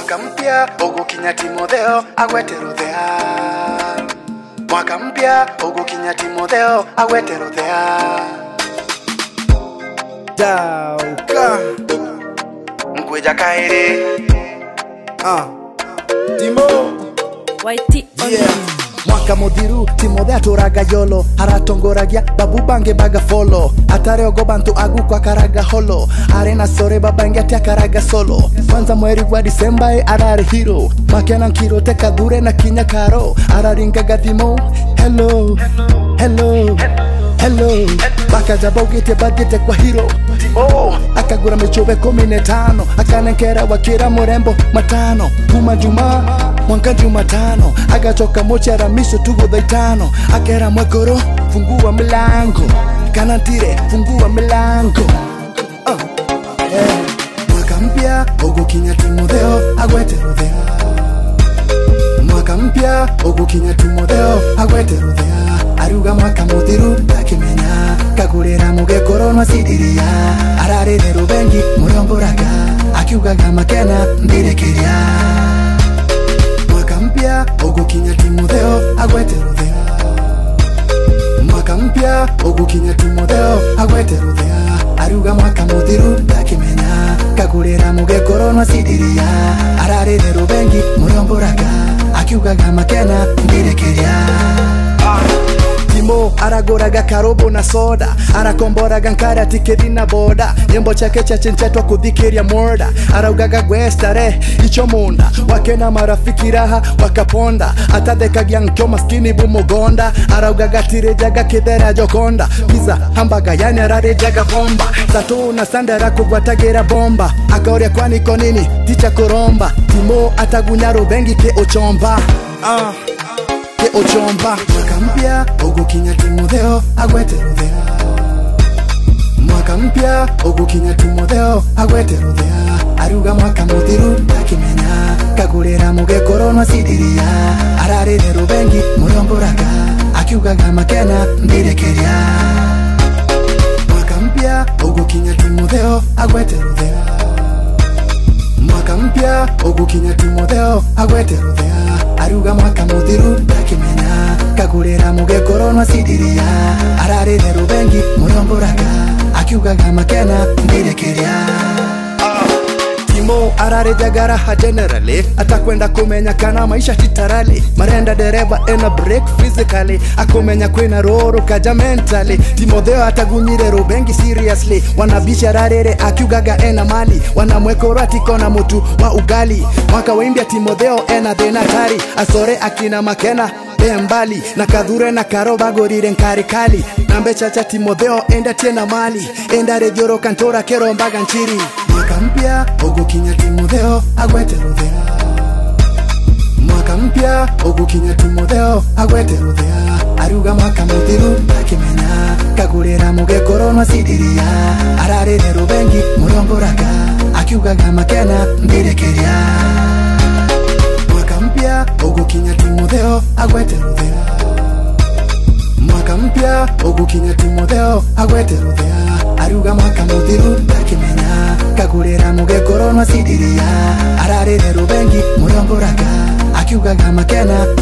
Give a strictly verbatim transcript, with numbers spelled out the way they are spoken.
Mwaka mpya ugukinya Timotheo agweteruthea. Mwaka mpya ugukinya Timotheo agweteruthea. Dauka Mkweja kairi Ah Timo Waiti Yeah Mwaka muthiru Timotheo aturaga yolo haratongoragia babu bange baga follow atare ogobantu agu kwa karaga holo arena sore babange atia karaga solo kwanza mweri wa Disemba e arare hero makena nkiro teka dure na kinya karo araringa gatimo hello hello hello baka jabogite bagite kwa hero Timo akagura michobe kumi na tano akanenkera wakira murembo matano kuma juma mwanka Jumatano agachoka mochara miso tugo dhaitano akera mwekoro fungua milango kanantire fungua milango uh, yeah. Mwaka mpya ugukinya Timotheo agweteruthea. Mwaka mpya ugukinya Timotheo agweteruthea. Aruga mwaka muthiru ndakimenya kagurira mugekoro no sidiria ararire rubengi muromboraga akiugaga makena ndirekeria. Mwaka mpya ugukinya Timotheo agweteruthea. Mwaka mpya ugukinya Timotheo agweteruthea. Aruga mwaka muthiru ndakimenya kagurira mugekoro no sidiria ararire rubengi muromboraga akiugaga makena ndirekeria. Timo aragoraga karobo na soda arakomboraga nkara tiketi na boda nyembo chake cha chenchetwa kudhikiria morda araugaga gwestare icho munda wakena marafiki raha wakaponda atadhekagia nkyo maskini bumogonda araugaga tirejaga kidhera jokonda pizza hambaga yani ararejaga bomba sato na sandara kugwatagira bomba akaoria kwani konini ticha koromba Timo atagunyaro bengi ke ochomba ah ke ochomba. Mwaka mpya ugukinya Timotheo agweteruthea. Mwaka mpya ugukinya Timotheo agweteruthea. Aruga mwaka muthiru ndakimenya kagurira mugekoro no sidiria ararire rubengi muromboraga akiugaga makena ndirekeria. Mwaka mpya ugukinya Timotheo agweteruthea. Mwaka mpya ugukinya Timotheo agweteruthea. Aruga mwaka muthiru ndakimenya kagurira mugekoro no sidiria ararire rubengi muromboraga akiugaga makena ndirekeria. Timo ararejagara ha generally atakwenda kumenya kana maisha titarali marenda dereva ena break physically akumenya kwena roro kaja mentally. Timotheo atagunyire rubengi seriously wanabisha rarere akiugaga ena mali wanamwekora tikona mutu wa ugali mwaka wa India. Timotheo ena denatari asore akina makena bembali na kadhure na karoba gorire nkarikali nambe chacha Timotheo enda tena mali enda rejoro kantora kero mbaga nchiri. Mwaka mpya ugukinya Timotheo agweteruthea. Mwaka mpya ugukinya Timotheo agweteruthea. Aruga mwaka muthiru ndakimenya kagurira mugekoro no sidiria ararire rubengi muromboraga akiugaga makena ndirekeria. Mwaka mpya ugukinya Timotheo agweteruthea. Mwaka mpya ugukinya Timotheo agweteruthea. Aruga mwaka muthiru ndakimenya kagurira mugekoro no sidiria ararire rubengi muromboraga akiugaga makena